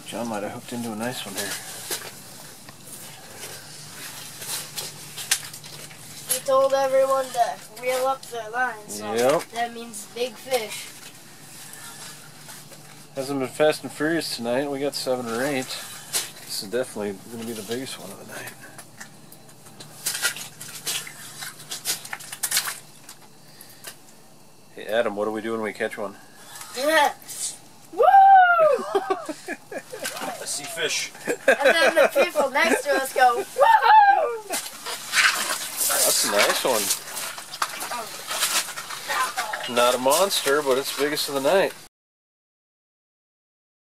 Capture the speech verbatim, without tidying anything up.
John might have hooked into a nice one here. He told everyone to reel up their lines, so yep. that means big fish. Hasn't been fast and furious tonight. We got seven or eight. This is definitely going to be the biggest one of the night. Hey Adam, what do we do when we catch one? Yeah. Woo! I see fish. And then the people next to us go, woohoo! That's a nice one. Not a monster, but it's the biggest of the night.